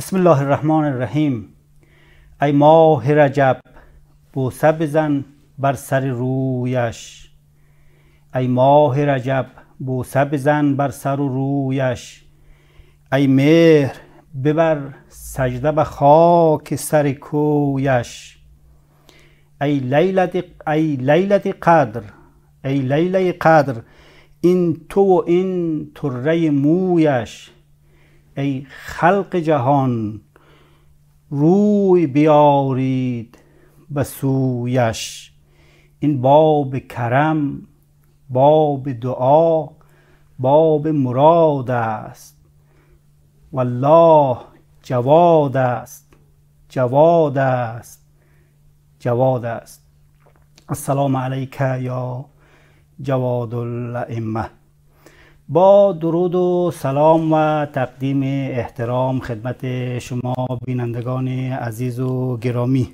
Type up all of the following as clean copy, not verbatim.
بسم الله الرحمن الرحیم. ای ماه رجب بوسه بزن بر سر رویش. ای ماه رجب بوسه بزن بر سر و رویش. ای مهر ببر سجده به خاک سر کویش. ای لیلت قدر، ای لیله قدر، این تو و این طره مویش. ای خلق جهان روی بیارید به سویش. این باب کرم، باب دعا، باب مراد است. والله جواد است، جواد است، جواد است. السلام علیک یا جواد الائمه. با درود و سلام و تقدیم احترام خدمت شما بینندگان عزیز و گرامی،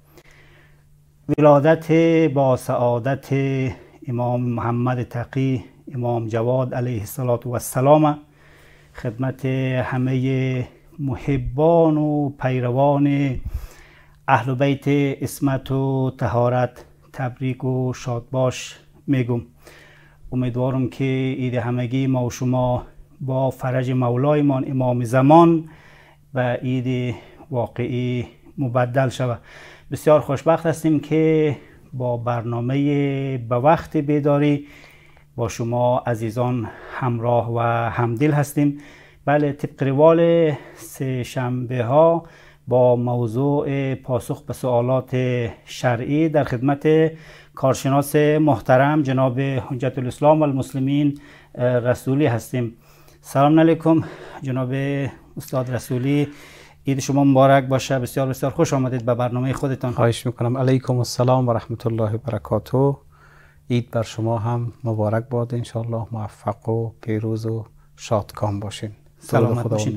ولادت با سعادت امام محمد تقی امام جواد علیه السلام خدمت همه محبان و پیروان اهل بیت عصمت و طهارت تبریک و شادباش میگم. امیدوارم که عید همگی ما و شما با فرج مولایمان امام زمان و عید واقعی مبدل شود. بسیار خوشبخت هستیم که با برنامه به وقت بیداری با شما عزیزان همراه و همدل هستیم. بله، طبق روال سه شنبه ها با موضوع پاسخ به سوالات شرعی در خدمت کارشناس محترم جناب حجت الاسلام و المسلمین رسولی هستیم. سلام علیکم جناب استاد رسولی، عید شما مبارک باشه. بسیار بسیار خوش آمدید به برنامه خودتان. خواهش میکنم. علیکم السلام و رحمت الله و برکاته. عید بر شما هم مبارک باد، انشالله موفق و پیروز و شادکام باشین. سلامت باشین.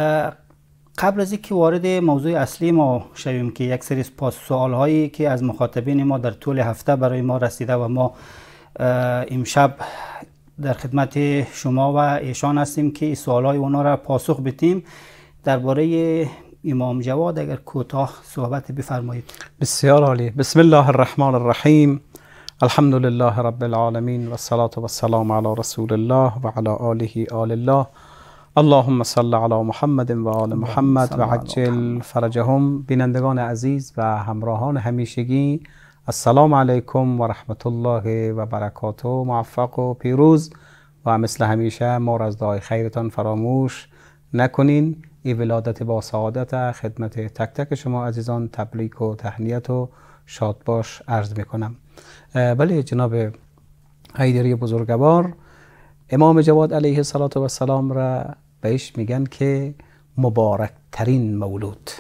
قبل از اینکه وارد موضوع اصلی ما شویم که یک سری سوال هایی که از مخاطبین ما در طول هفته برای ما رسیده و ما امشب در خدمت شما و ایشان هستیم که سوال های اونا را پاسخ بدیم، درباره امام جواد اگر کوتاه صحبت بفرمایید. بسیار عالی. بسم الله الرحمن الرحیم. الحمد لله رب العالمین و الصلاة و السلام علی رسول الله و علی آله آل الله. اللهم صل علی محمد و آل محمد و عجل فرجهم. بینندگان عزیز و همراهان همیشگی، السلام علیکم و رحمت الله و برکاته. موفق و پیروز و مثل همیشه ما را از دعای خیرتان فراموش نکنین. این ولادت با سعادت خدمت تک تک شما عزیزان تبریک و تهنیت و شادباش عرض میکنم. بله جناب حیدری بزرگوار، امام جواد علیه السلام را بهش میگن که مبارک ترین مولود.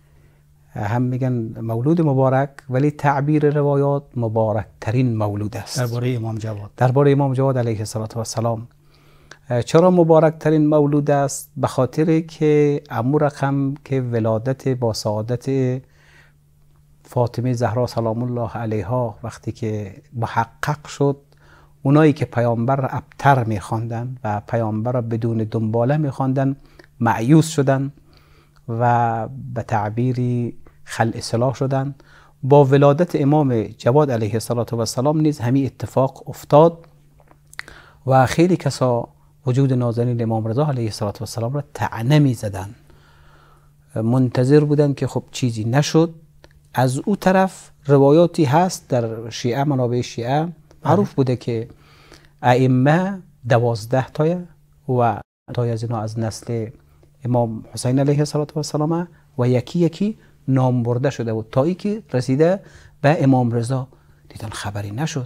هم میگن مولود مبارک، ولی تعبیر روایات مبارک ترین مولود است درباره امام جواد. درباره امام جواد علیه السلام. چرا مبارک ترین مولود است؟ به خاطر که امو رقم که ولادت با سعادت فاطمه زهرا سلام الله علیها وقتی که محقق شد، اونایی که پیامبر را ابتر میخواندن و پیامبر را بدون دنباله میخواندن مایوس شدن و به تعبیری خلع اصلاح شدن. با ولادت امام جواد علیه السلام نیز همین اتفاق افتاد و خیلی کسا وجود نازنین امام رضا علیه السلام را طعنه میزدن، منتظر بودن که خب چیزی نشد. از او طرف روایاتی هست در شیعه، منابع شیعه معروف بوده که ائمه 12 تایه و تای از اینا از نسل امام حسین علیه السلام و یکی یکی نام برده شده بود تا ای که رسیده به امام رضا. دیدن خبری نشد.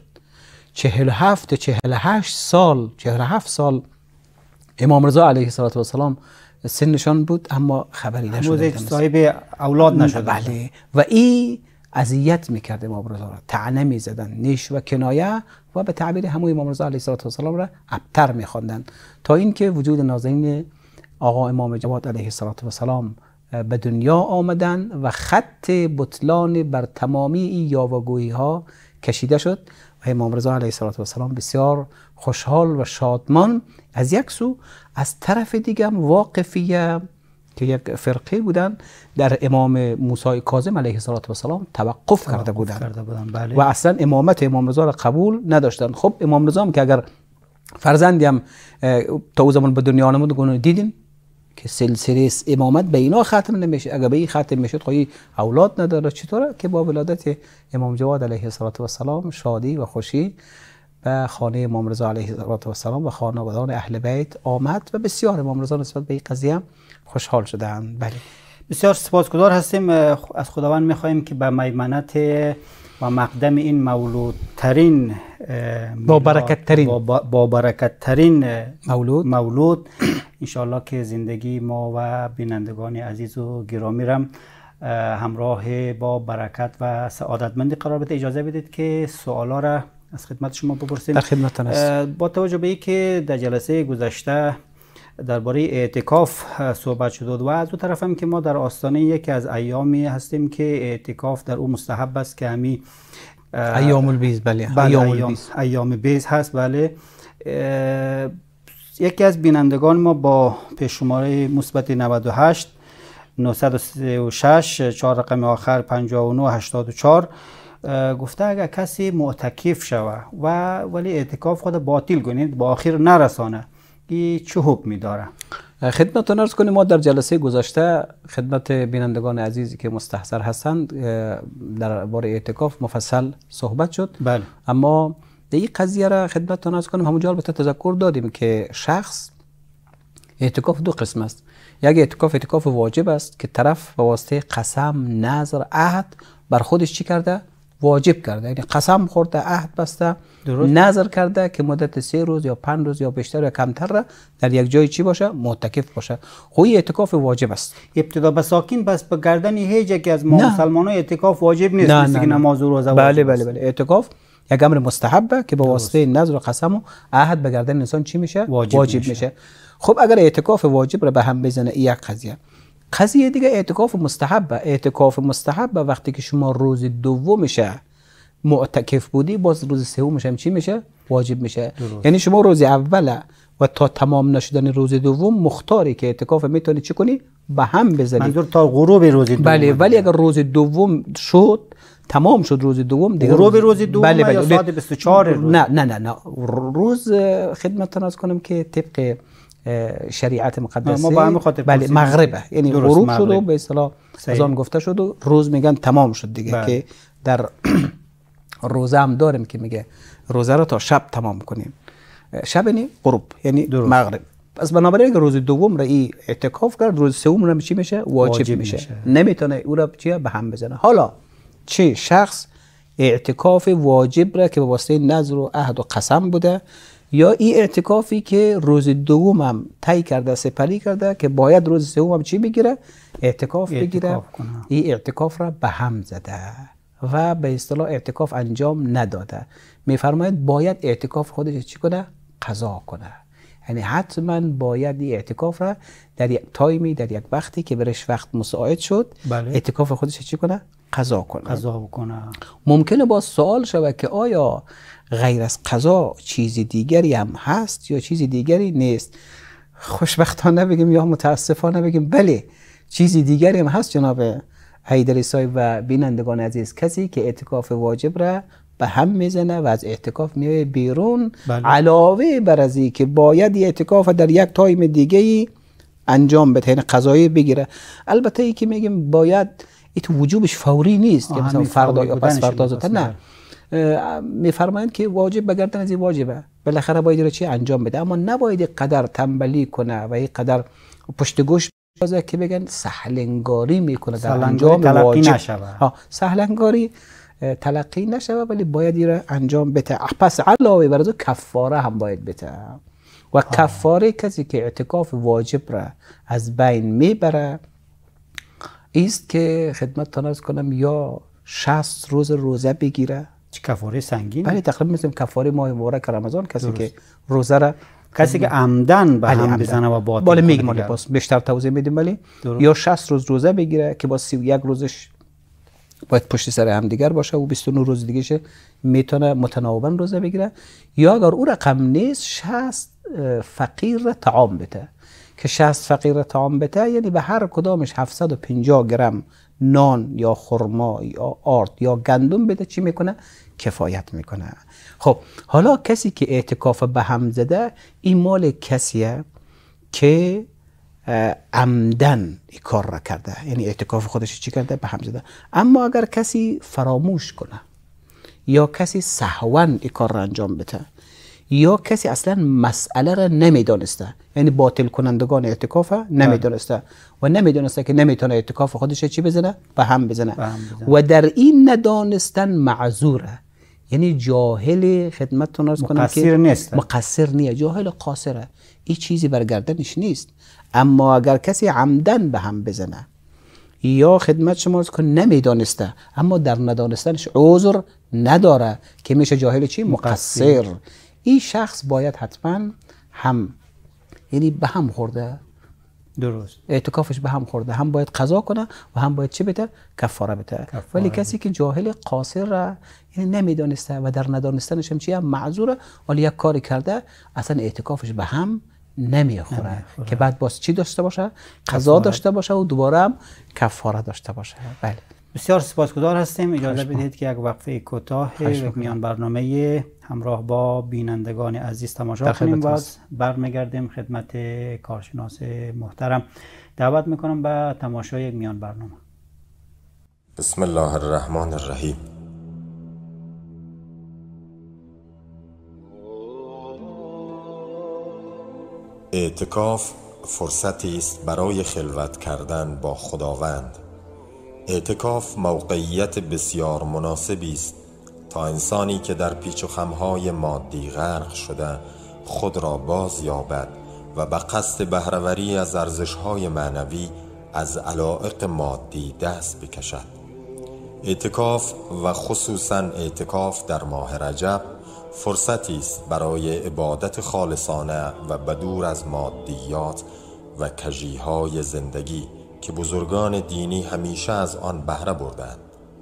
47 سال امام رضا علیه السلام سنشان بود، اما خبری نشد، صاحب اولاد نشد. بله، و این اذیت میکرد امام رضا را، طعنه میزدن، نیش و کنایه و به تعبیر همون امام رضا علیه السلام را ابتر میخواندن، تا اینکه وجود نازنین آقا امام جواد علیه السلام به دنیا آمدن و خط بطلان بر تمامی این یاوه‌گویی ها کشیده شد و امام رضا علیه السلام بسیار خوشحال و شادمان از یک سو، از طرف دیگه واقفیه که یک فرقه بودن در امام موسی کاظم علیه السلام توقف کرده بودن. بله. و اصلا امامت امام رضا را قبول نداشتن. خب امام رضا هم که اگر فرزندی هم تا او زمان به دنیا آمد دیدین که سلسله امامت به اینا ختم نمیشه، اگر به این ختم میشه خواهی اولاد نداره، چطوره که با ولادت امام جواد علیه السلام شادی و خوشی به خانه امام رضا علیه السلام و خانوادگان اهل بیت آمد و بسیار امام رضا نسبت به این قضیه خوشحال شدند. بله، بسیار سپاسگزار هستیم. از خداوند میخواهیم که به میمنت و مقدم این مولودترین با برکت ترین مولود انشاءالله که زندگی ما و بینندگان عزیز و گرامی رم همراه با برکت و سعادتمندی قرار بده. اجازه بدید که سوالا را از خدمت شما بپرسیم. در خدمتتون هست. با توجه به اینکه در جلسه گذشته درباره اعتکاف صحبت شد و از اون طرف هم که ما در آستانه یکی از ایامی هستیم که اعتکاف در اون مستحب است که همی ایام البیض. ایام بیض هست. بله، یکی از بینندگان ما با پیش‌شماره مثبت 98 936 4 رقم آخر 59 84 گفته اگر کسی معتکف شوه ولی اعتکاف خود باطل کنید با آخر نرسانه، این چه حکمی داره؟ خدمتتون عرض کنیم ما در جلسه گذشته خدمت بینندگان عزیزی که مستحضر هستند در باره اعتکاف مفصل صحبت شد. بله. اما در این قضیه را خدمتتون عرض کنیم همونجا البته تذکر دادیم که شخص اعتکاف دو قسم است. یک اعتکاف واجب است که طرف به واسطه قسم، نذر، عهد بر خودش چی کرده؟ واجب کرده، یعنی قسم خورده، عهد بسته، نذر کرده که مدت 3 روز یا 5 روز یا بیشتر یا کمتر را در یک جای چی باشه؟ معتکف باشه. خوی اعتکاف واجب است. ابتدا به ساکن بس به گردن هیچ یکی از ما مسلمانان اعتکاف واجب نیست، مثل که نماز و روزه. بله. اعتکاف یک امر مستحبه که به واسطه نذر و قسم و عهد به گردن انسان چی میشه؟ واجب میشه. خب اگر اعتکاف واجب را به هم بزنه این یک قضیه دیگه اعتکاف مستحب وقتی که شما روز دومش معتکف بودی باز روز سومش هم چی میشه؟ واجب میشه. یعنی شما روز اول و تا تمام نشدن روز دوم مختاری که اعتکاف میتونی چی کنی؟ به هم بزنی. منظور تا غروب روز دوم. بله، ولی اگر روز دوم شد تمام شد روز دوم دیگه غروب روز دوم یا ساعت 24 روز؟ نه روز خدمتتون عرض کنم که طبق شریعت مقدسه بله مغربه، یعنی غروب شد و به اصطلاح از آن گفته شد و روز میگن تمام شد دیگه. بله. که در روزه هم داریم که میگه روزه رو تا شب تمام کنیم، شب یعنی غروب یعنی مغرب. پس بنابراین روز دوم را ای اعتکاف کرد، روز سوم را چی میشه؟ واجب میشه. نمیتونه او را چی به هم بزنه. حالا چه شخص اعتکاف واجب را که به واسطه نذر و عهد و قسم بوده یا این اعتکافی که روز دوم هم طی کرده سپری کرده که باید روز سوم هم چی بگیره؟ اعتکاف بگیره، این اعتکاف را به هم زده و به اصطلاح اعتکاف انجام نداده. میفرماید باید اعتکاف خودش چی کنه؟ قضا کنه. یعنی حتما باید این اعتکاف را در یک تایمی، در یک وقتی که برش وقت مساعد شد، بله. اعتکاف خودش چی کنه؟ قضا کنه. ممکنه با سوال شود که آیا غیر از قضا چیز دیگری هم هست یا چیز دیگری نیست؟ خوشبختانه بگیم یا متاسفانه بگیم بله چیز دیگری هم هست جناب حیدری صاحب و بینندگان عزیز. کسی که اعتکاف واجب را به هم میزنه و از اعتکاف میای بیرون، بله. علاوه بر از این که باید اعتکاف در یک تایم دیگه انجام بده، یعنی قضایی بگیره. البته ای که میگیم باید این وجوبش فوری نیست که مثلا فردا یا پس فردا زودتر، نه. میفرمایند که واجب بگردن از این واجبه، بالاخره باید رو چی انجام بده، اما نباید قدر تنبلی کنه و این قدر پشت گوش بازه که بگن سهلنگاری میکنه در انجام واجب. سهلنگاری تلقی نشوه، ولی باید رو انجام بده. پس علاوه بر از کفاره هم باید بده و کفاره کسی که اعتکاف واجب را از بین میبره است که خدمتتون عرض کنم یا 60 روز روزه بگیره. چه کفاره سنگین؟ بله تقریبا مثل کفاره ماه مبارک رمضان. کسی که روزه را کسی که عمدن به هم بزنه و باطل کنه، میگم باز بیشتر توضیح میدیم، ولی یا 60 روز روزه بگیره که با 31 روزش باید پشت سر هم دیگر باشه و 29 روز دیگه میتونه متناوبا روزه بگیره، یا اگر او رقم نیست 60 فقیر طعام بده. که 60 فقیر طعام بده یعنی به هر کدامش 750 گرم نان یا خرما یا آرد یا گندم بده، چی میکنه؟ کفایت میکنه. خب حالا کسی که اعتکاف به هم زده، این مال کسیه که عمدن این کار را کرده، یعنی اعتکاف خودش چی کرده؟ به هم زده. اما اگر کسی فراموش کنه یا کسی سهواً این کار را انجام بده یا کسی اصلا مسئله را نمیدانسته، یعنی باطل کنندگان اعتکاف نمیدانسته و نمیدانسته که نمیتونه اعتکاف خودش چی بزنه؟ به هم بزنه. و در این ندانستن معذوره، یعنی جاهل، خدمتتون عرض کنم که مقصر نیست، جاهل قاصره، این چیزی بر گردنش نیست. اما اگر کسی عمدن به هم بزنه یا خدمت شما عرض کنم نمیدانسته، اما در ندانستنش عذر نداره، که میشه جاهل چی؟ مقصر. این شخص باید حتما هم، یعنی به هم خورده، درست، اعتکافش به هم خورده، هم باید قضا کنه و هم باید چی بده؟ کفاره بده. ولی کسی که جاهل قاصر را یعنی نمیدانسته و در ندانستنش هم چی؟ هم معذوره، ولی یک کاری کرده اصلا اعتکافش به هم نمیخوره که بعد باز چی داشته باشه؟ قضا داشته باشه و دوباره هم کفاره داشته باشه. بله. بسیار سپاسگزار هستیم. اجازه بدهید که یک وقفه کوتاه یک میان برنامه همراه با بینندگان عزیز تماشا کنیم، باز برمیگردیم خدمت کارشناس محترم. دعوت میکنم به تماشای یک میان برنامه. بسم الله الرحمن الرحیم. اعتکاف فرصتی است برای خلوت کردن با خداوند. اعتکاف موقعیت بسیار مناسبی است تا انسانی که در پیچ و خم‌های مادی غرق شده خود را باز یابد و به قصد بهره‌وری از ارزش‌های معنوی از علایق مادی دست بکشد. اعتکاف و خصوصاً اعتکاف در ماه رجب فرصتی است برای عبادت خالصانه و بدور از مادیات و کژی‌های زندگی که بزرگان دینی همیشه از آن بهره بردند.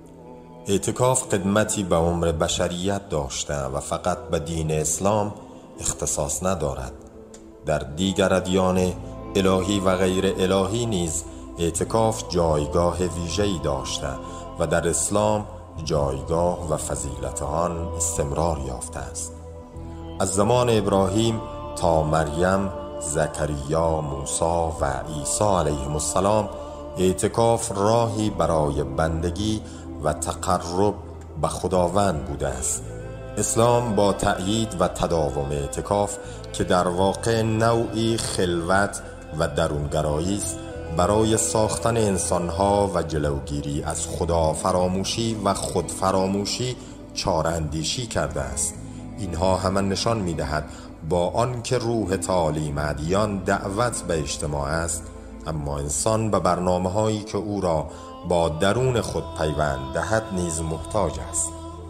اعتکاف خدمتی به عمر بشریت داشته و فقط به دین اسلام اختصاص ندارد. در دیگر ادیان الهی و غیر الهی نیز اعتکاف جایگاه ویژه‌ای داشته و در اسلام جایگاه و فضیلت آن استمرار یافته است. از زمان ابراهیم تا مریم، زکریا، موسی و عیسی علیهم السلام اعتکاف راهی برای بندگی و تقرب به خداوند بوده است. اسلام با تأیید و تداوم اعتکاف که در واقع نوعی خلوت و درونگرایی است، برای ساختن انسانها و جلوگیری از خدا فراموشی و خود فراموشی چاره‌اندیشی کرده است. اینها همان نشان می‌دهد با آنکه روح تعالیم ادیان دعوت به اجتماع است، اما انسان به برنامه‌هایی که او را با درون خود پیوند دهد نیز محتاج است.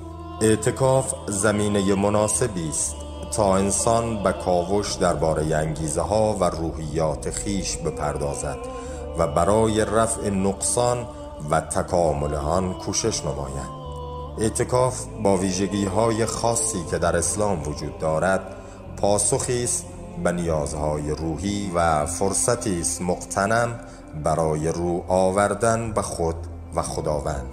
اعتکاف زمینه مناسبی است تا انسان به کاوش درباره انگیزه‌ها و روحیات خیش بپردازد و برای رفع نقصان و تکامل آن کوشش نماید. اعتکاف با ویژگی‌های خاصی که در اسلام وجود دارد، پاسخی است به نیازهای روحی و فرصتی است مغتنم برای رو آوردن به خود و خداوند.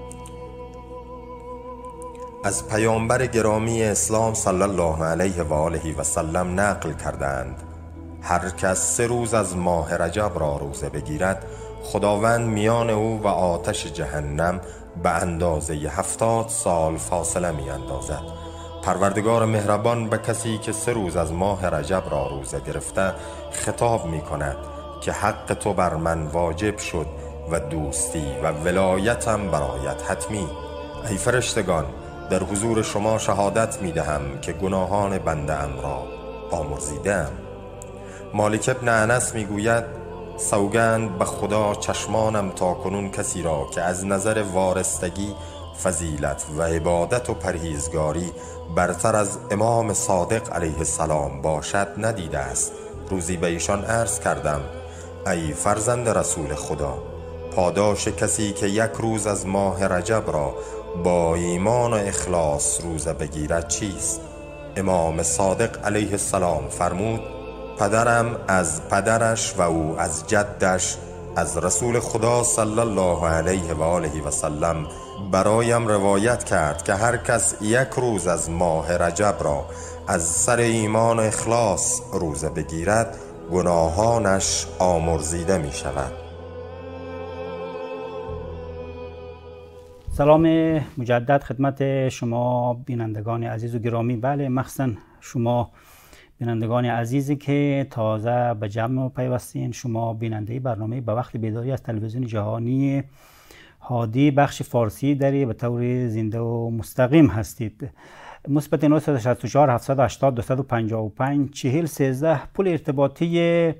از پیامبر گرامی اسلام صلی الله علیه و آله و سلم نقل کردند هر کس 3 روز از ماه رجب را روزه بگیرد، خداوند میان او و آتش جهنم به اندازه 70 سال فاصله می اندازد. پروردگار مهربان به کسی که 3 روز از ماه رجب را روزه گرفته خطاب می کند که حق تو بر من واجب شد و دوستی و ولایتم برایت حتمی. ای فرشتگان، در حضور شما شهادت می دهم که گناهان بنده ام را آمرزیدم. مالک ابن انس می گوید سوگند به خدا چشمانم تا کنون کسی را که از نظر وارستگی، فضیلت و عبادت و پرهیزگاری برتر از امام صادق علیه السلام باشد ندیده است. روزی به ایشان عرض کردم ای فرزند رسول خدا، پاداش کسی که 1 روز از ماه رجب را با ایمان و اخلاص روزه بگیرد چیست؟ امام صادق علیه السلام فرمود پدرم از پدرش و او از جدش از رسول خدا صلی الله علیه و آله و سلم برایم روایت کرد که هر کس یک روز از ماه رجب را از سر ایمان و اخلاص روزه بگیرد گناهانش آمرزیده می شود. سلام مجدد خدمت شما بینندگان عزیز و گرامی. بله، مخصوصا شما بینندگان عزیزی که تازه به جمع پیوستین، شما بیننده برنامه به وقت بیداری از تلویزیون جهانی هادی بخش فارسی دری به طور زنده و مستقیم هستید. مثبت 964 780 255 40 13 پول ارتباطی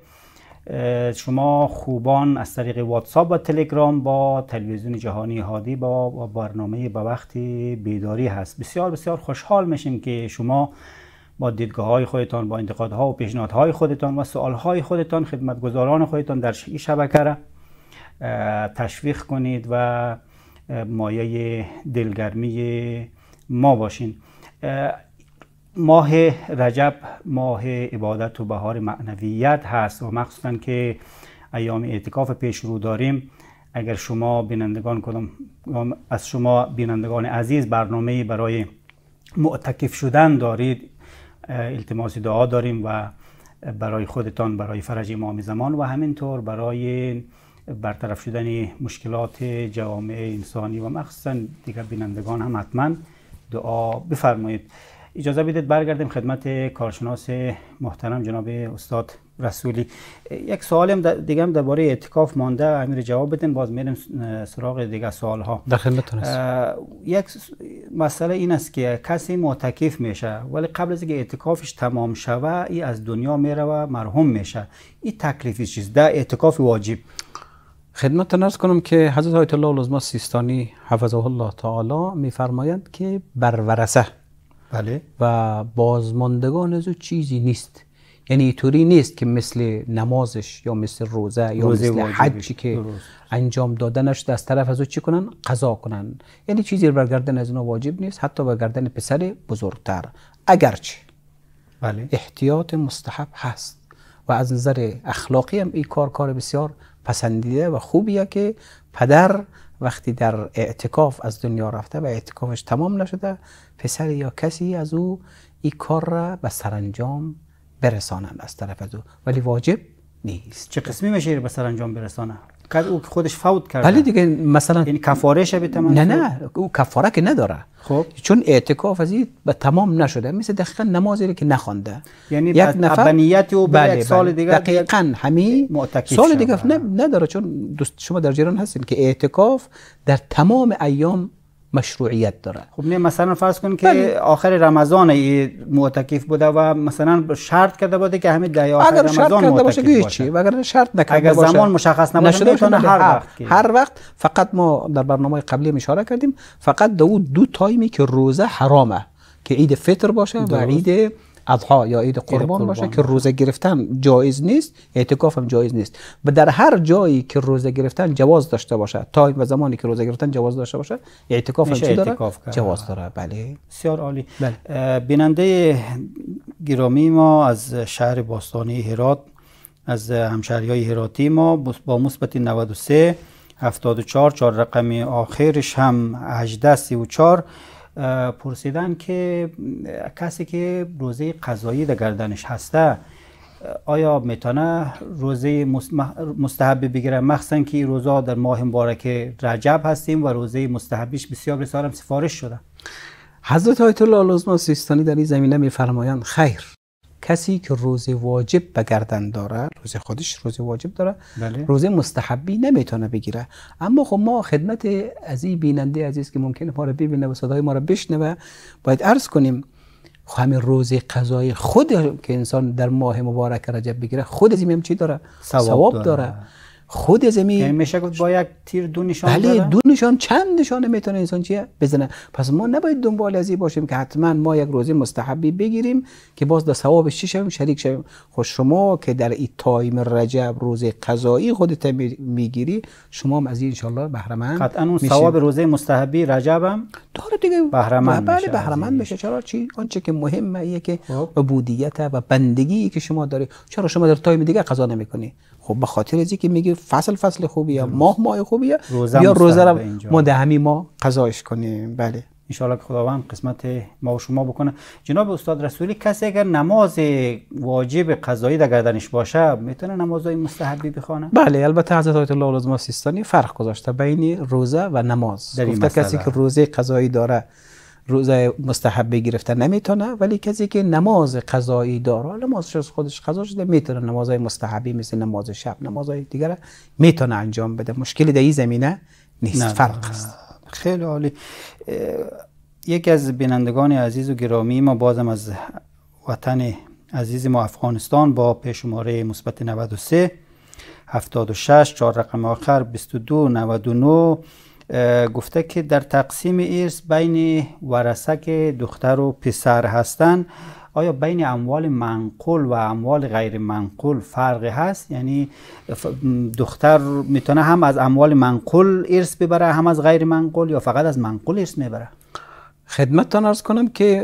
شما خوبان از طریق واتساپ و تلگرام با تلویزیون جهانی هادی با برنامه به وقت بیداری هست. بسیار بسیار خوشحال میشیم که شما با دیدگاه‌های خودتان، با انتقادها و پیشنهادهای خودتان و سوالهای خودتان خدمتگزاران خودتان در این شبکه را تشویق کنید و مایه دلگرمی ما باشین. ماه رجب ماه عبادت و بهار معنویت هست و مخصوصا که ایام اعتکاف پیش رو داریم. اگر شما بینندگان از شما بینندگان عزیز برنامه برای معتکف شدن دارید، التماس دعا داریم و برای خودتان، برای فرج امام زمان و همینطور برای برطرف شدن مشکلات جوامع انسانی و مخصوصا دیگر بینندگان هم حتما دعا بفرمایید. اجازه بدید برگردیم خدمت کارشناس محترم جناب استاد رسولی. یک سوالم دیگه هم درباره اعتکاف مانده، امیر جواب بدین، باز میریم سراغ دیگه سوال ها. در خدمتتون هستم. یک مسئله این است که کسی معتکف میشه ولی قبل از اینکه اعتکافش تمام شوه ای از دنیا میره و مرحوم میشه، این تکلیفی چیست در اعتکاف واجب؟ خدمتتون عرض کنم که حضرت آیت الله العظمی سیستانی حفظه الله تعالی میفرمایند که بر ورثه بله و بازماندگان از او چیزی نیست. یعنی اینطوری نیست که مثل نمازش یا مثل روزه یا مثل حجی که انجام دادنش از طرف از او چی کنن؟ قضا کنن. یعنی چیزی بر گردن از اونا واجب نیست، حتی بر گردن پسر بزرگتر، اگرچه بله احتیاط مستحب هست و از نظر اخلاقی هم این کار بسیار پسندیده و خوبیه که پدر وقتی در اعتکاف از دنیا رفته و اعتکافش تمام نشده، پسر یا کسی از او این کار را به سرانجام برسانند از طرف از او، ولی واجب نیست. چه قسمی میشه به سرانجام برسانه؟ او خودش فوت کرده. ولی دیگه مثلا یعنی کفاره شه به تمام؟ نه او کفاره که نداره. خب چون اعتکاف از این به تمام نشده، مثل دقیقاً نمازی که نخوانده، یعنی یک نفر نیت او به یک سال دیگه دقیقاً همین سال دیگه نداره. چون شما در جریان هستین که اعتکاف در تمام ایام مشروعیت داره. خب نه مثلا فرض کن که آخر رمضان معتکف بوده و مثلا شرط کرده بوده که همین ده آخر اگر رمضان معتکف باشه. اگر شرط نکرده باشه، اگر زمان مشخص نباشه میتونه هر وقت. فقط ما در برنامه قبلی اشاره کردیم فقط دو تایمی که روزه حرامه، که عید فطر باشه و عید اضحی یا عید قربان باشه که روزه گرفتن جایز نیست، اعتکاف هم جایز نیست. و در هر جایی که روزه گرفتن جواز داشته باشه، تایم و زمانی که روزه گرفتن جواز داشته باشه، اعتکاف هم چی داره؟ جواز داره. بله بسیار عالی. بله. بیننده گرامی ما از شهر باستانی هرات، از همشهریای هراتی ما با مثبت 93 74 4 رقم آخرش هم 1834 پرسیدن که کسی که روزه قضایی در گردنش هسته آیا میتونه روزه مستحب بگیره؟ مخصوصا که روزا در ماه مبارک رجب هستیم و روزه مستحبیش بسیار بسیار هم سفارش شده. حضرت آیت الله العظمی سیستانی در این زمینه میفرمایند خیر، کسی که روزه واجب به گردن داره، روزه خودش روزه واجب داره، بله. روزه مستحبی نمیتونه بگیره. اما خب ما خدمت از این بیننده عزیز که ممکنه ما رو ببینه و صدای ما رو بشنوه باید عرض کنیم همین روزه قضای خود که انسان در ماه مبارک رجب بگیره خود از این چی داره؟ ثواب داره. خود از این میشه گفت با یک تیر دو نشان بله دو نشان چند نشانه میتونه انسان چیه بزنه. پس ما نباید دنبال از این باشیم که حتما ما یک روزه مستحبی بگیریم که باز در ثوابش چی شویم شریک شویم. خود شما که در این تایم رجب روزه قضایی خودت میگیری، شما هم از این ان شاء الله بهره مند قطعا اون ثواب روزه مستحبی رجب هم داره دیگه، بهره مند میشه. بهره مند میشه. چرا؟ چی آنچه که مهمه ایه که عبودیت و بندگی که شما داری. چرا شما در تایم دیگه قضا نمیکنی؟ خب به خاطر ازی که میگه فصل خوبیه، ماه خوبیه، بیا روزه رو ما ده همین ماه قضاش کنیم. بله ان شاء الله که خداوند قسمت ما و شما بکنه. جناب استاد رسولی، کسی اگر نماز واجب قضایی در گردنش باشه میتونه نمازهای مستحبی بخونه؟ بله البته حضرت آیت الله العظما سیستانی فرق گذاشته بین روزه و نماز. گفته کسی که روزه قضایی داره روزه مستحبی گرفته نمیتونه، ولی کسی که نماز قضایی داره، نمازش از خودش قضا شده، میتونه نمازهای مستحبی مثل نماز شب، نمازهای دیگر میتونه انجام بده. مشکلی در این زمینه نیست. فرق است. خیلی عالی. یکی از بینندگان عزیز و گرامی ما بازم از وطن عزیز ما افغانستان با پیشماره مثبت 93 76 4 رقم آخر 22 99 گفته که در تقسیم ارث بین ورثه که دختر و پسر هستند، آیا بین اموال منقول و اموال غیر منقول فرقی هست؟ یعنی دختر میتونه هم از اموال منقول ارث ببره هم از غیر منقول، یا فقط از منقول ارث میبره؟ خدمتتان عرض کنم که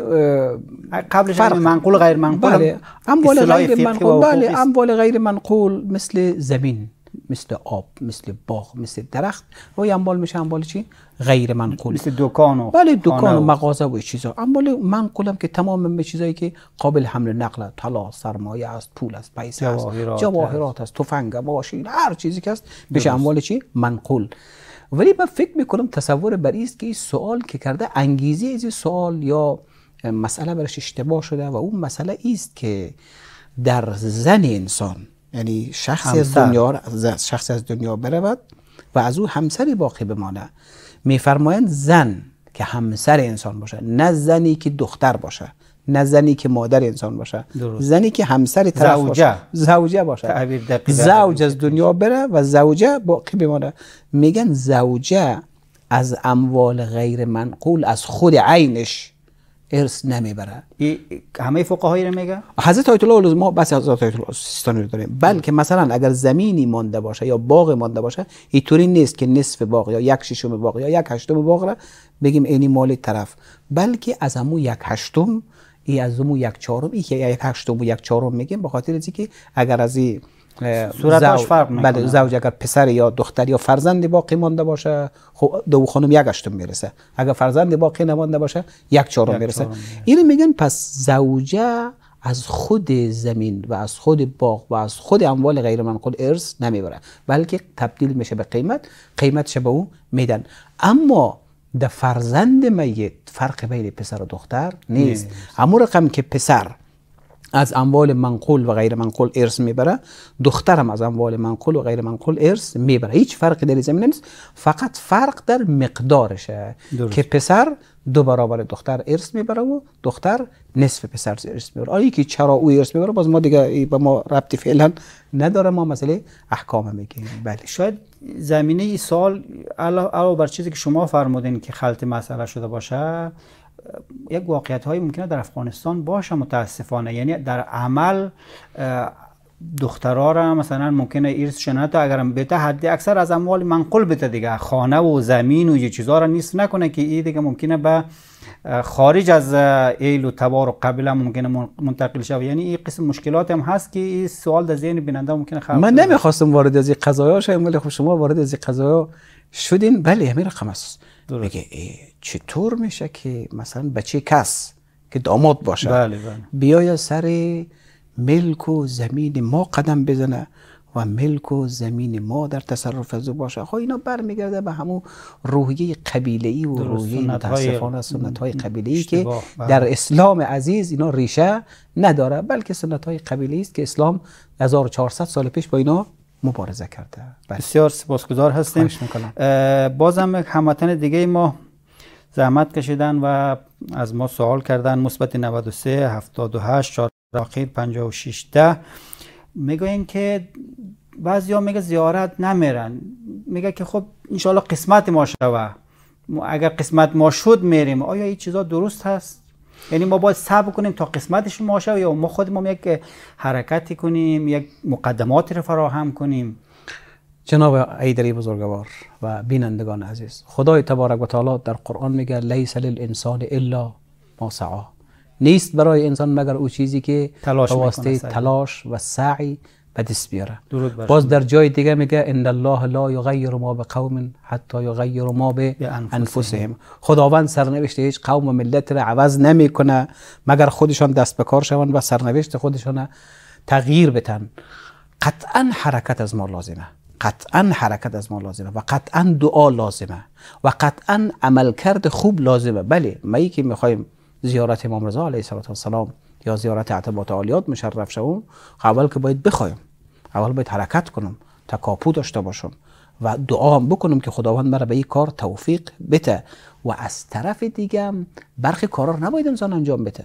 قبلش منقول و غیر منقول، بله اموال غیر منقول، بله اموال غیر منقول مثل زمین، مثل آب، مثل باغ، مثل درخت، و اموال میشه اموال چی؟ غیر منقول، مثل دکان و بله دکان و مغازه و چیزا. اموال منقول هم که تمام چیزایی که قابل حمل نقل، طلا، سرمایه است، پول است، پیسه است، جواهرات است، تفنگ، ماشین، هر چیزی که است میشه اموال چی؟ منقول. ولی من فکر میکنم تصور بر است که این سوال که کرده انگیزه از این سوال یا مسئله برش اشتباه شده، و اون مسئله است که در زن انسان، یعنی شخصی از دنیا برود و از او همسری باقی بمانه، میفرمایند زن که همسر انسان باشه، نه زنی که دختر باشه، نه زنی که مادر انسان باشه، زنی که همسر طرف باشه، زوجه باشه. زوج از دنیا بره و زوجه باقی بمانه. میگن زوجه از اموال غیر منقول از خود عینش ارث نمیبره. همه فقهای رو میگه؟ حضرت آیت الله العظما بس حضرت آیت الله سیستانی رو داریم. بلکه مثلا اگر زمینی مانده باشه یا باغ مانده باشه، اینطوری نیست که نصف باغ یا یک ششم باغ یا یک هشتم باغ را بگیم اینی مال طرف، بلکه از همون یک هشتم، ای از همون یک چهارم، ای که یک هشتم و یک چهارم میگیم، به خاطر اینکه اگر از این صورتش فرق میکنه. بله زوج اگر پسر یا دختر یا فرزند باقی مانده باشه، خب دو خانم یک هشتم میرسه. اگر فرزند باقی نمانده باشه یک چهارم میرسه. اینو میگن پس زوجه از خود زمین و از خود باغ و از خود اموال غیر منقول ارث نمیبره، بلکه تبدیل میشه به قیمتش به او میدن. اما در فرزند میت فرق بین پسر و دختر نیست. همون رقم که پسر از اموال منقول و غیر منقول ارث میبره، دختر هم از اموال منقول و غیر منقول ارث میبره. هیچ فرقی در این زمینه نیست، فقط فرق در مقدارشه که پسر 2 برابر دختر ارث میبره و دختر نصف پسر ارث میبره. آره که چرا او ارث میبره باز ما دیگه به ما ربطی فعلا نداره، ما مسئله احکام میگیم. بله شاید زمینه این سوال علاوه بر چیزی که شما فرمودین که خلط مسئله شده باشه، یک واقعیت های ممکنه در افغانستان باشه متاسفانه. یعنی در عمل دخترها را مثلا ممکنه ارث شنه تا اگرم بده حد اکثر از اموال منقول بده دیگه، خانه و زمین و یه چیزا را نیست نکنه که این دیگه ممکنه به خارج از ایل و تبار و قبیله ممکنه منتقل شه. یعنی این قسم مشکلات هم هست که این سوال در ذهن بیننده ممکنه خلق. من نمیخواستم وارد از این قضایا شم، ولی خب شما وارد از این قضایا شدین. بله همین رقم است. میگه چطور میشه که مثلا بچه کس که داماد باشه بله. بیاید سر ملک و زمین ما قدم بزنه و ملک و زمین ما در تصرف از او باشه؟ خب اینا برمیگرده به همون روحیه قبیله‌ای و روحیه متاسفانه سنت‌های قبیله‌ای که در اسلام عزیز اینا ریشه نداره، بلکه سنت‌های قبیله‌ای است که اسلام 1400 سال پیش با اینا مبارزه کرده. بسیار سپاسگزار هستیم. بازم هموطن دیگه ما زحمت کشیدن و از ما سوال کردن. مثبت 93 78 4 اخیر 56 10 میگن که بعضیا میگه زیارت نمیرن، میگه که خب انشالله قسمت ما شوه، اگر قسمت ما شد میریم. آیا این چیزا درست هست؟ یعنی ما باید صبر کنیم تا قسمتش ما شوه، یا ما خودمون یک حرکتی کنیم، یک مقدماتی رو فراهم کنیم؟ جناب ایدری بزرگوار و بینندگان عزیز، خدای تبارک و تعالی در قرآن میگه لیس للانسان الا ما سعی، نیست برای انسان مگر او چیزی که به واسطه تلاش و سعی به دست بیاره. باز در جای دیگه میگه ان الله لا یغیر ما بقوم حتی یغیروا ما بانفسهم، خداوند سرنوشت هیچ قوم و ملت را عوض نمیکنه مگر خودشان دست به کار شوند و سرنوشت خودشان تغییر بدن. قطعا حرکت از ما لازمه، قطعا حرکت از ما لازمه و قطعا دعا لازمه و قطعا عملکرد خوب لازمه. بله ما که میخوایم زیارت امام رضا علیه السلام یا زیارت اعتباط عالیات مشرف شوم، اول که باید بخوایم، اول باید حرکت کنم، تکاپو داشته باشم و دعا هم بکنم که خداوند مرا به این کار توفیق بده. و از طرف دیگه برخی کارا رو نباید انسان انجام بده.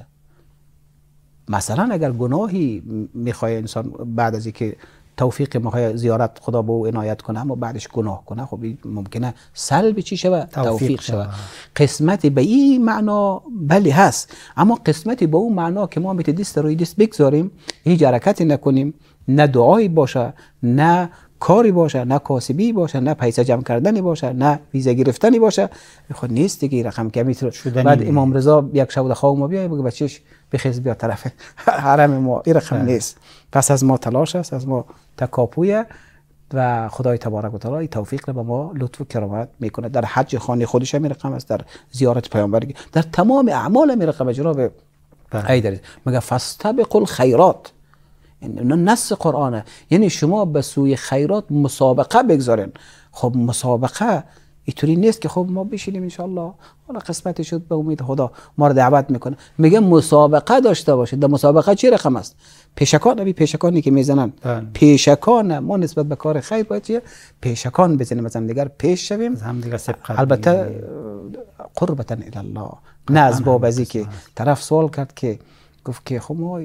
مثلا اگر گناهی میخواد انسان بعد از اینکه توفیق میخواد زیارت خدا به او عنایت کنه اما بعدش گناه کنه، خب ممکنه سلب چی شوه؟ توفیق شوه. قسمتی به این معنا بله هست، اما قسمتی به اون معنا که ما میتونیم دست روی دست بگذاریم، هیچ حرکتی نکنیم، نه دعایی باشه، نه کاری باشه، نه کاسبی باشه، نه پیسه جمع کردنی باشه، نه ویزا گرفتنی باشه، خود نیست دیگه. رقم کمی بعد امام رضا یک شب خواب ما بیای بگه بچهش بخیز بیا طرف حرم ما، این رقم نیست. پس از ما تلاش است، از ما تکاپویه و خدای تبارک و تعالی توفیق رو به ما لطف و کرامت میکنه. در حج خانه خودش هم رقم است، در زیارت پیامبر، در تمام اعمال هم رقم. جناب ایدری میگه فاستبقوا الخیرات، این نص قرآنه، یعنی شما به سوی خیرات مسابقه بگذارین. خب مسابقه اینطوری نیست که خب ما بشینیم انشالله حالا قسمتی شد به امید خدا ما رو دعوت میکنه. میگه مسابقه داشته باشید. در مسابقه چی رقم است؟ پیشکان، پیشکانی که میزنن، پیشکان ما نسبت به کار خیر باید چیه؟ پیشکان بزنیم، از هم دیگر پیش شویم، از هم دیگر سبقت، البته قربتا الی الله، نه از باب ازی که طرف سوال کرد که گفت که خب ما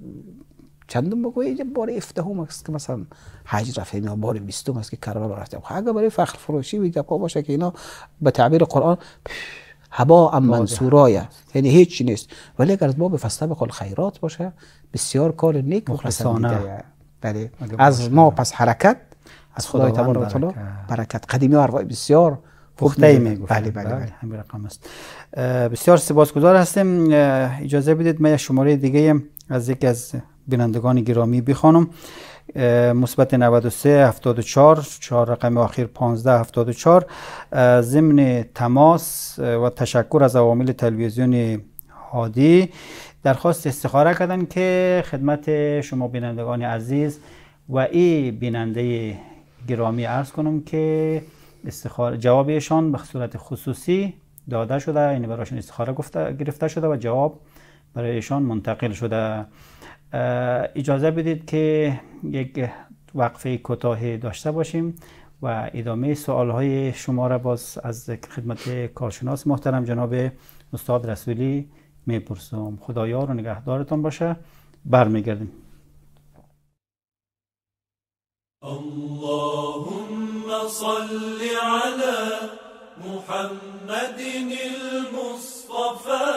چندم بگویی بار 17 است که مثلا حج رفتیم یا بار 20 است که کربلا رفتیم. اگه برای فخر فروشی و گپا باشه که اینا به تعبیر قرآن هباء منثورا، یعنی هیچ چیز نیست. ولی اگر از باب فاستبقوا الخیرات باشه بسیار کار نیک مخلصانه. بله از ما پس حرکت از خدای تبارک و تعالی برکت. قدیمی ارواح بسیار پخته میگه. بله بله همین رقم است. بسیار سپاسگزار هستیم. اجازه بدید من شماره دیگه از یکی از بینندگان گرامی بخوانم. مثبت 93 74 4 رقم آخر 1574. ضمن تماس و تشکر از عوامل تلویزیون هادی درخواست استخاره کردن که خدمت شما بینندگان عزیز و این بیننده گرامی عرض کنم که استخاره جواب ایشان به صورت خصوصی داده شده، یعنی برایشان استخاره گرفته شده و جواب برای ایشان منتقل شده. اجازه بدید که یک وقفه کوتاهی داشته باشیم و ادامه سوالهای شما را باز از خدمت کارشناس محترم جناب استاد رسولی میپرسم. خدایار و نگهدارتان باشه. برمیگردیم. اللهم صل على محمد المصطفى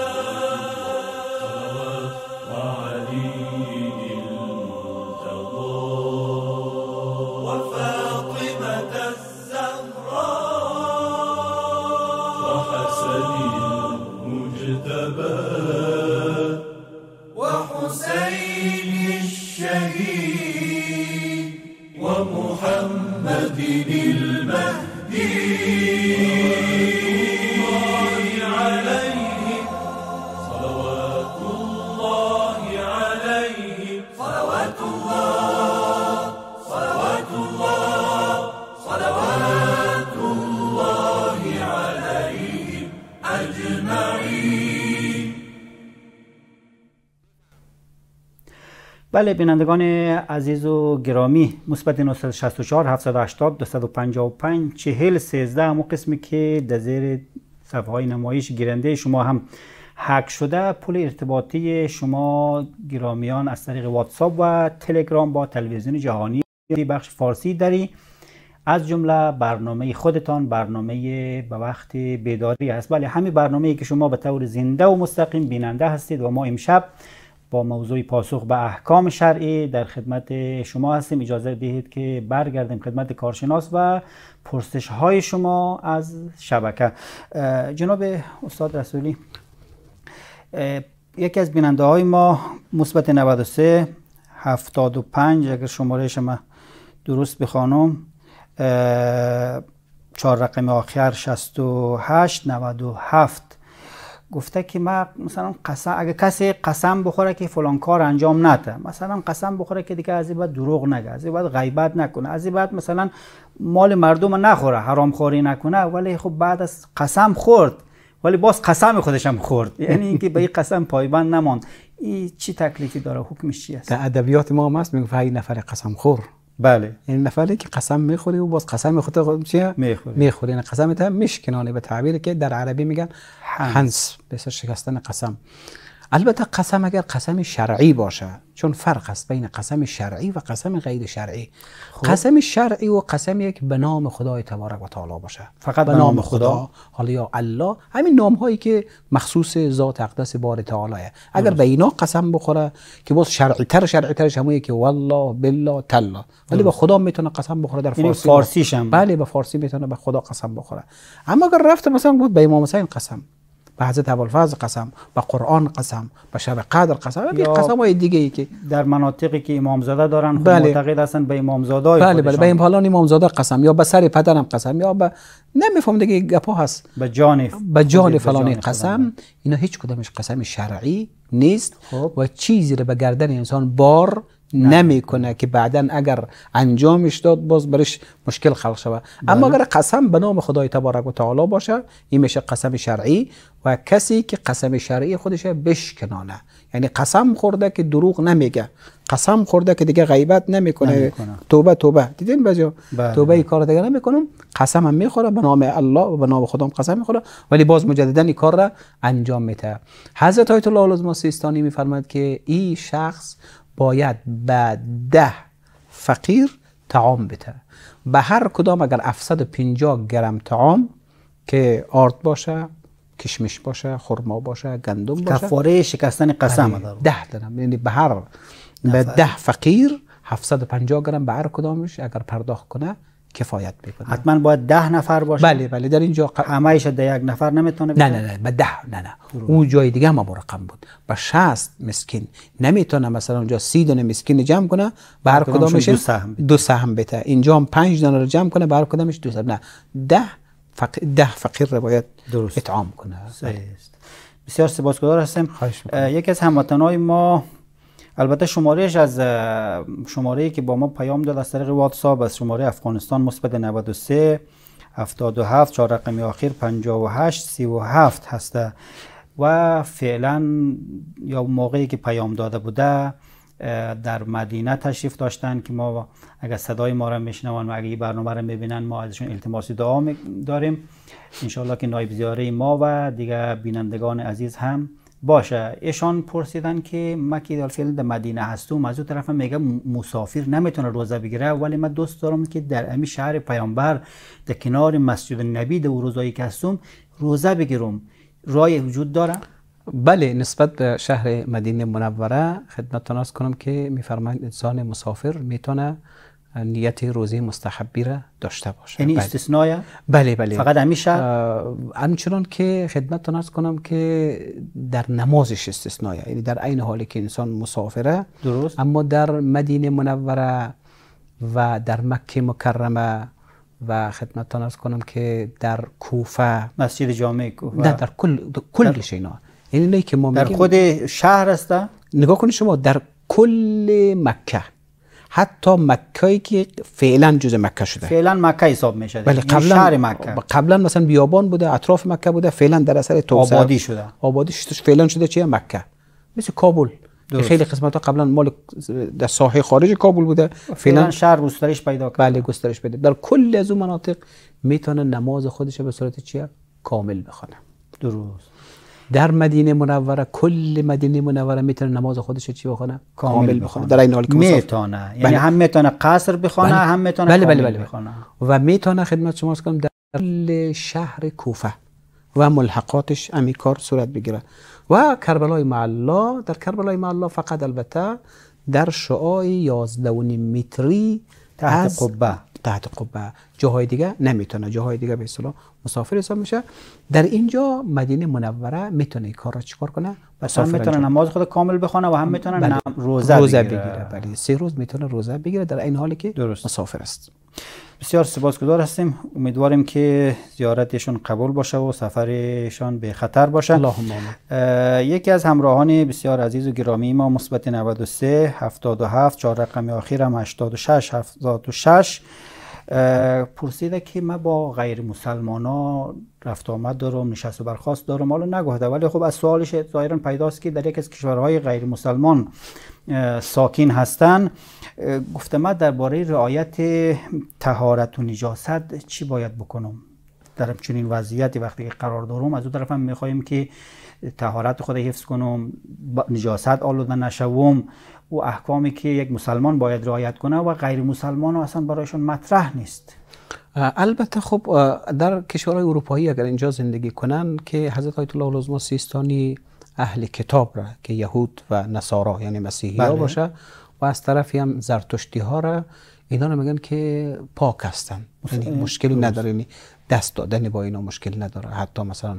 بله بینندگان عزیز و گرامی، مثبت 964 780 255 40 13 همون قسمی که در زیر صفحه های نمایش گیرنده شما هم هک شده. پول ارتباطی شما گرامیان از طریق واتساپ و تلگرام با تلویزیون جهانی بخش فارسی داری از جمله برنامه خودتان، برنامه به وقت بیداری است. بله، همین برنامه‌ای که شما به طور زنده و مستقیم بیننده هستید و ما امشب با موضوع پاسخ به احکام شرعی در خدمت شما هستیم. اجازه دهید که برگردیم خدمت کارشناس و پرسش های شما از شبکه. جناب استاد رسولی، یکی از بیننده های ما مثبت 93 75 اگر شماره شما درست بخوانم، 4 رقم آخر 68 97 گفته که ما مثلا قسم، اگه کسی قسم بخوره که فلان کار انجام نده، مثلا قسم بخوره که دیگه از این بعد دروغ نگه، از این بعد غیبت نکنه، از این بعد مثلا مال مردم نخوره، حرام خوری نکنه، ولی خب بعد از قسم خورد ولی باز قسم خودش هم خورد، یعنی اینکه به این قسم پایبند نماند، این چی تکلیفی داره؟ حکمش چی است؟ در ادبیات ما هم هست میگه این نفر قسم خور. بله، این نفری که قسم میخوری و باز قسم خودت چیه میخوری، این قسمت هم میشکنانه، به تعبیری که در عربی میگن حنس، به شکستن قسم. البته قسم اگر قسم شرعی باشه، چون فرق است بین قسم شرعی و قسم غیر شرعی. قسم شرعی و قسمی که به نام خدای تبارک و تعالی باشه، فقط به نام خدا، حالا یا الله، همین نام هایی که مخصوص ذات اقدس باری تعالی، اگر به اینا قسم بخوره که باز شرعی ترش همونیه که والله بالله تلا، ولی به خدا میتونه قسم بخوره. در فارسیش هم بله، به فارسی میتونه به خدا قسم بخوره. اما اگر رفته مثلا بود به امام حسین قسم، به حضرت ابوالفضل قسم، به قرآن قسم، به شب قدر قسم، به قسم‌های دیگه‌ای که در مناطقی که امامزاده دارن بله. معتقد هستن به امامزاده‌های بله بله، به این حالان امامزاده قسم، یا به سر پدرم قسم، یا به نمیفهم دیگه گپا هست، به جان فلانی قسم. اینا هیچ کدامش قسم شرعی نیست و چیزی رو به گردن انسان بار نمیکنه که بعداً اگر انجامش داد باز برش مشکل خلق شود. اما اگر قسم به نام خدای تبارک و تعالی باشه، این میشه قسم شرعی. و کسی که قسم شرعی خودش بشکنانه، یعنی قسم خورده که دروغ نمیگه، قسم خورده که دیگه غیبت نمیکنه، توبه دیدین بجا توبه ای کار دیگه نمیکنم، قسم هم میخوره به نام الله و به نام خدا قسم میخوره، ولی باز مجددا این کار را انجام میده. حضرت آیت الله العظمی سیستانی میفرماد که این شخص باید به 10 فقیر طعام بده. به هر کدام اگر 750 گرم طعام که آرد باشه، کشمش باشه، خرما باشه، گندم باشه، کفاره شکستن قسم داره. 10 درم، یعنی به 10 فقیر 750 گرم به هر کدامش اگر پرداخت کنه کفایت میکنه. حتما باید 10 نفر باشه. بله بله، در اینجا همه‌اش ده یک نفر نمیتونه بده. نه به 10 نه. اون جای دیگه هم رقم بود. به 60 مسکین نمیتونه مثلا اونجا 30 دونه مسکین جمع کنه به هر کدامش 2 سهم بده. اینجا هم 5 دونه رو جمع کنه به هر کدامش 2 سهم. نه 10 فقیر رو باید اطعام کنه. بسیار سپاسگزار هستم. یکی از هموطنای ما، البته شمارهش از شماره‌ای که با ما پیام داد از طریق واتساپ، از شماره افغانستان مثبت 93 77 4 رقمی آخر 58 37 هسته و فعلا یا موقعی که پیام داده بوده در مدینه تشریف داشتن که ما اگر صدای ما را میشنون و اگر این برنامه را میبینن ما ازشون التماس دعا داریم انشالله که نایب زیاره ما و دیگر بینندگان عزیز هم باشه. ایشان پرسیدن که ما که در فعلا در مدینه هستم، از اون طرف میگه مسافر نمیتونه روزه بگیره، ولی من دوست دارم که در امی شهر پیامبر در کنار مسجد نبی در روزایی که هستم روزه بگیرم، رای وجود داره؟ بله، نسبت به شهر مدینه منوره خدمتتون عرض کنم که میفرمایند انسان مسافر میتونه نیت روزه مستحبی را داشته باشه. یعنی استثناء؟ بله بله، فقط همیشه همچنان که خدمتتون عرض کنم که در نمازش استثناء، یعنی در عین حالی که انسان مسافره درست، اما در مدینه منوره و در مکه مکرمه و خدمتتون عرض کنم که در کوفه، مسجد جامع کوفه، نه در کل اینا، یعنی نه که ما در خود شهر است. نگاه کنید شما در کل مکه، حتی مکه‌ای که فعلا جزء مکه شده، فعلا مکه حساب میشه، بله شهر مکه قبلا مثلا بیابان بوده، اطراف مکه بوده، فعلا در اثر توسعه آبادی شده، فعلا شده چیه مکه. مثل کابل که خیلی قسمت‌ها قبلا مال در ساحه خارج کابل بوده، فعلا شهر گسترش پیدا کرده. بله گسترش پیدا. در کل از اون مناطق میتونه نماز خودش به صورت چیه کامل بخونه. درست. در مدینه منوره، کل مدینه منوره میتونه نماز خودش رو چی بخونه؟ کامل بخونه. در این حالی که میتونه، یعنی هم میتونه قصر بخونه، هم میتونه کامل بخونه. و میتونه خدمت شما عرض کنم در کل شهر کوفه و ملحقاتش همین کار صورت بگیره. و کربلای معلا، در کربلای معلا فقط البته در شعاع 11.5 متری تحت قبه، جاهای دیگه نمیتونه، جاهای دیگه به اصطلاح مسافر حساب میشه. در اینجا مدینه منوره میتونه این کار را چیکار کنه؟ هم میتونه نماز خود کامل بخونه و هم میتونه روزه بگیره. بله 3 روز میتونه روزه بگیره در این حالی که مسافر است. بسیار سپاسگزار هستیم. امیدواریم که زیارتشون قبول باشه و سفرشان به خطر باشه. اللهم آمین. یکی از همراهان بسیار عزیز و گرامی ما مثبت 93 77 4 رقم آخرم 86 76 پرسیده که من با غیر مسلمانا رفت آمد دارم، نشست و برخاست دارم. حالا نگفته ولی خب از سوالش ظاهرا پیداست که در یک از کشورهای غیر مسلمان ساکن هستن. گفته من درباره رعایت طهارت و نجاست چی باید بکنم در چنین وضعیتی وقتی قرار دارم؟ از اون طرف هم میخوایم که طهارت خود حفظ کنم، نجاست آلوده نشوم و احکامی که یک مسلمان باید رعایت کنه و غیر مسلمان اصلا برایشون مطرح نیست. البته خب در کشورهای اروپایی اگر اینجا زندگی کنن که حضرت آیت الله العظمی سیستانی اهل کتاب را که یهود و نصارا یعنی مسیحی ها باشه و از طرفی هم زرتشتی ها را، اینا رو میگن که پاک هستن، یعنی مشکلی نداره، یعنی دست دادن با اینا مشکل نداره، حتی مثلا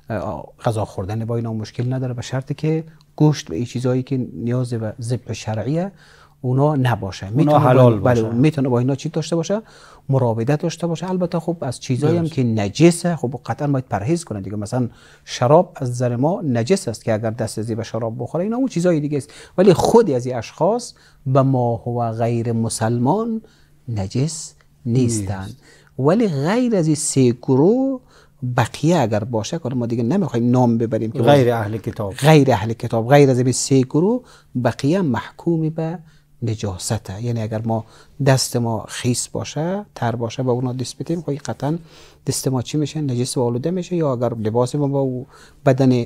غذا خوردن با اینا مشکل نداره، به شرطی که گوشت و این چیزایی که نیاز به ذبح شرعیه اونا نباشه، میتونه حلال باشه، میتونه با اینا چی داشته باشه؟ مراودت داشته باشه. البته خب از چیزایی هم که نجسه خب قطعا باید پرهیز کنه دیگه. مثلا شراب از نظر ما نجس است که اگر دست ازی به شراب بخوره، اینا اون چیزای دیگه است، ولی خودی از این اشخاص به ما هو غیر مسلمان نجس نیستند. ولی غیر از این 3 گروه بقیه اگر باشه که ما دیگه نمیخوایم نام ببریم که غیر اهل کتاب، غیر از این 3 گروه بقیه محکومی به نجاسته. یعنی اگر ما دست ما خیس باشه، تر باشه و اونا دست بدیم خب قطعا دست ما چی میشه؟ نجس و آلوده میشه. یا اگر لباس ما با بدن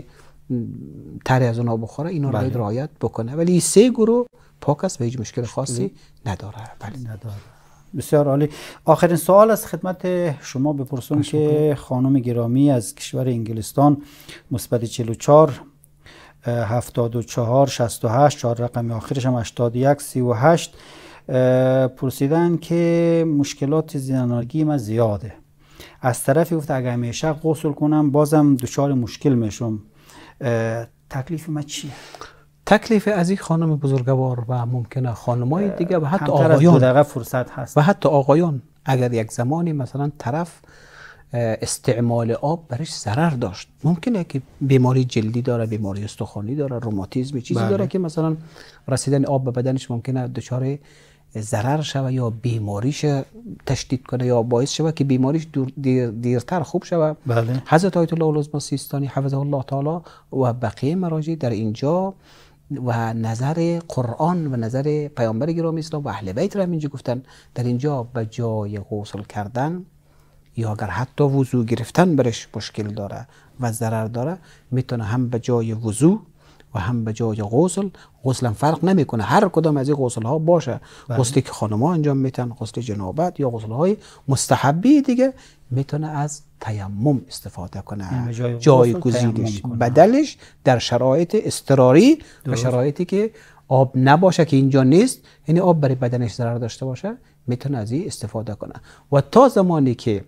تر از اونا بخوره، اینا رو باید رعایت بکنه. ولی 3 گروه پاک است و هیچ مشکل خاصی نداره. نداره. بسیار عالی. آخرین سوال از خدمت شما بپرسم که خانم گرامی از کشور انگلستان مثبت 44 74 68 4 رقم آخرش هم 81 38 پرسیدن که مشکلات زنانگی ما زیاده. از طرفی گفت اگر همیشه غسل کنم بازم دچار مشکل میشم. تکلیف ما چیه؟ تکلیف از این خانم بزرگوار و ممکنه خانمای دیگه و حتی آقایان فرصت هست و حتی آقایان اگر یک زمانی مثلا طرف استعمال آب برش ضرر داشت، ممکنه که بیماری جلدی داره، بیماری استخوانی داره، روماتیسم چیزی داره که مثلا رسیدن آب به بدنش ممکنه دچار ضرر شوه یا بیماریش تشدید کنه یا باعث شوه که بیماریش دیرتر خوب شوه. حضرت آیت الله العظمی سیستانی حفظه الله تعالی و بقیه مراجع در اینجا و نظر قرآن و نظر پیامبر گرامی اسلام و اهل بیت را اینجا گفتن در اینجا به جای غسل کردن یا اگر حتی وضو گرفتن برش مشکل داره و ضرر داره، میتونه هم به جای وضو و هم به جای غسل هم فرق نمیکنه، هر کدام از این غسل ها باشه. غسلی که خانم‌ها انجام میتن، غسل جنابت یا غسل های مستحبی دیگه، میتونه از تیمم استفاده کنه، جایگزینش بدلش در شرایط اضطراری و شرایطی که آب نباشه که اینجا نیست، یعنی آب برای بدنش ضرر داشته باشه، میتونه از این استفاده کنه. و تا زمانی که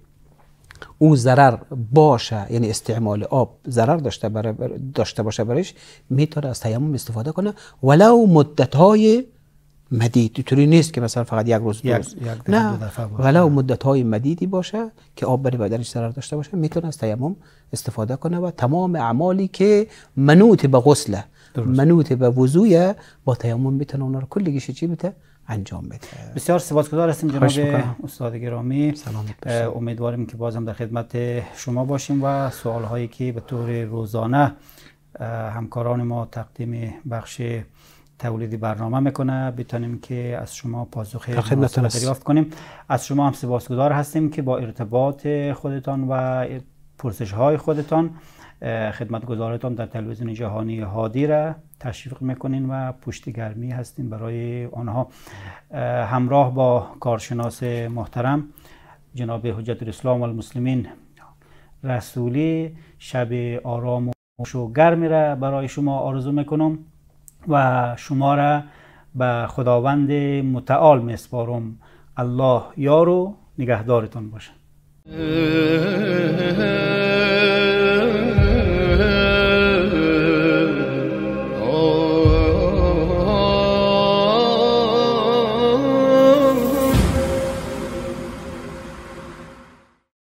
او ضرر باشه، یعنی استعمال آب ضرر داشته باشه برش، میتونه از تیمم استفاده کنه ولو مدت‌های مدید. اینطوری نیست که مثلا فقط یک روز نه، ولو مدت‌های مدیدی باشه که آب برای بدنش ضرر داشته باشه، میتونه از تیمم استفاده کنه و تمام اعمالی که منوط به غسله، منوط به وضوء، با تیمم میتونه اونها رو کلیش چی بده انجام بده. بسیار سپاسگزار هستیم جناب استاد گرامی. امیدواریم که بازم در خدمت شما باشیم و سوال هایی که به طور روزانه همکاران ما تقدیم بخش تولیدی برنامه میکنه بتونیم که از شما پاسخ مناسب دریافت کنیم. از شما هم سپاسگزار هستیم که با ارتباط خودتان و پرسش های خودتان خدمتگزارتان در تلویزیون جهانی هادی را تشویق میکنین و پشتگرمی هستین برای آنها. همراه با کارشناس محترم جناب حجت الاسلام والمسلمین رسولی، شب آرام و گرمی را برای شما آرزو میکنم و شما را به خداوند متعال میسپارم. الله یار و نگهدارتان باشه.